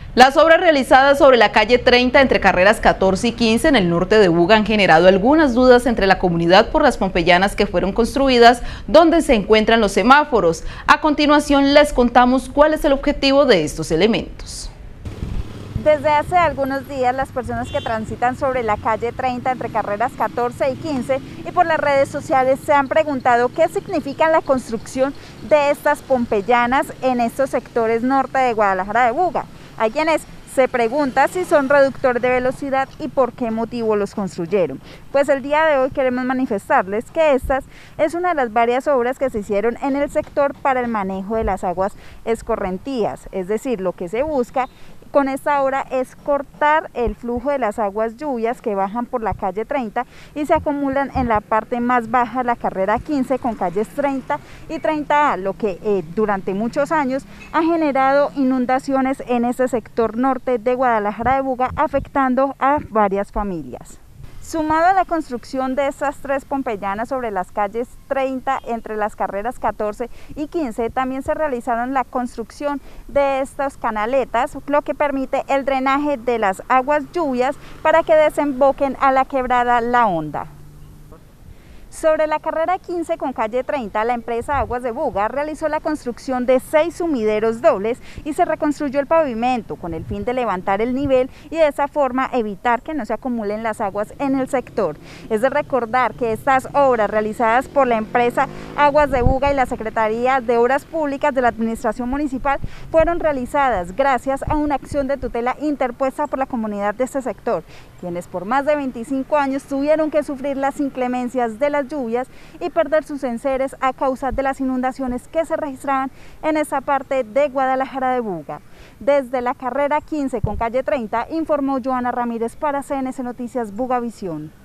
Las obras realizadas sobre la calle 30 entre carreras 14 y 15 en el norte de Buga han generado algunas dudas entre la comunidad por las pompeyanas que fueron construidas donde se encuentran los semáforos. A continuación les contamos cuál es el objetivo de estos elementos. Desde hace algunos días las personas que transitan sobre la calle 30 entre carreras 14 y 15 y por las redes sociales se han preguntado qué significa la construcción de estas pompeyanas en estos sectores norte de Guadalajara de Buga. Hay quienes se preguntan si son reductores de velocidad y por qué motivo los construyeron. Pues el día de hoy queremos manifestarles que esta es una de las varias obras que se hicieron en el sector para el manejo de las aguas escorrentías, es decir, lo que se busca con esta obra es cortar el flujo de las aguas lluvias que bajan por la calle 30 y se acumulan en la parte más baja de la carrera 15 con calles 30 y 30A, lo que durante muchos años ha generado inundaciones en ese sector norte de Guadalajara de Buga, afectando a varias familias. Sumado a la construcción de estas tres pompeyanas sobre las calles 30 entre las carreras 14 y 15, también se realizaron la construcción de estas canaletas, lo que permite el drenaje de las aguas lluvias para que desemboquen a la quebrada La Honda. Sobre la carrera 15 con calle 30, la empresa Aguas de Buga realizó la construcción de 6 sumideros dobles y se reconstruyó el pavimento con el fin de levantar el nivel y de esa forma evitar que no se acumulen las aguas en el sector. Es de recordar que estas obras realizadas por la empresa Aguas de Buga y la Secretaría de Obras Públicas de la Administración Municipal fueron realizadas gracias a una acción de tutela interpuesta por la comunidad de este sector, quienes por más de 25 años tuvieron que sufrir las inclemencias de las lluvias y perder sus enseres a causa de las inundaciones que se registraban en esa parte de Guadalajara de Buga. Desde la carrera 15 con calle 30 informó Joana Ramírez para CNC Noticias Bugavisión.